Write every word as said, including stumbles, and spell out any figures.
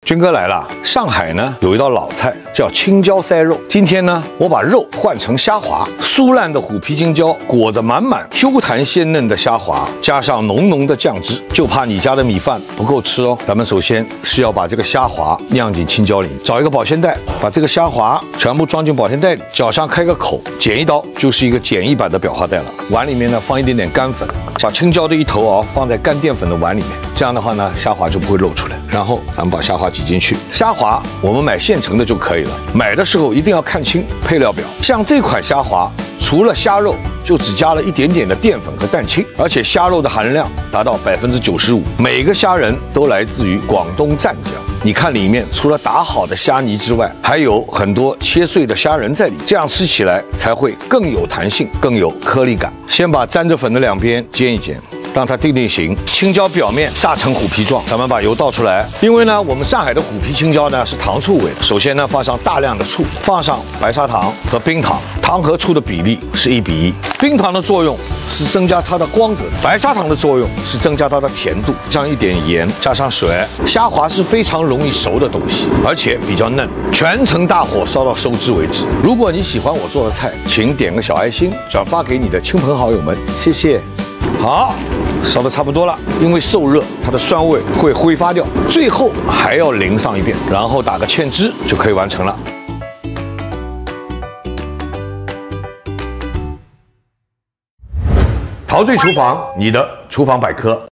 军哥来了，上海呢有一道老菜叫青椒塞肉。今天呢，我把肉换成虾滑，酥烂的虎皮青椒裹着满满 Q 弹鲜嫩的虾滑，加上浓浓的酱汁，就怕你家的米饭不够吃哦。咱们首先是要把这个虾滑酿进青椒里，找一个保鲜袋，把这个虾滑全部装进保鲜袋里，脚上开个口，剪一刀就是一个简易版的裱花袋了。碗里面呢放一点点干粉，把青椒的一头哦放在干淀粉的碗里面，这样的话呢虾滑就不会露出来。然后咱们把虾滑挤进去，虾滑我们买现成的就可以了。买的时候一定要看清配料表。像这款虾滑，除了虾肉，就只加了一点点的淀粉和蛋清，而且虾肉的含量达到百分之九十五。每个虾仁都来自于广东湛江。你看里面除了打好的虾泥之外，还有很多切碎的虾仁在里，这样吃起来才会更有弹性，更有颗粒感。先把沾着粉的两边煎一煎，让它定定型。青椒表面炸成虎皮状，咱们把油倒出来。因为呢，我们上海的虎皮青椒呢是糖醋味的。首先呢，放上大量的醋，放上白砂糖和冰糖，糖和醋的比例是一比一。冰糖的作用是增加它的光泽，白砂糖的作用是增加它的甜度。加上一点盐，加上水。虾滑是非常容易熟的东西，而且比较嫩，全程大火烧到收汁为止。如果你喜欢我做的菜，请点个小爱心，转发给你的亲朋好友们，谢谢。好，烧得差不多了，因为受热，它的酸味会挥发掉。最后还要淋上一遍，然后打个芡汁就可以完成了。陶醉厨房，你的厨房百科。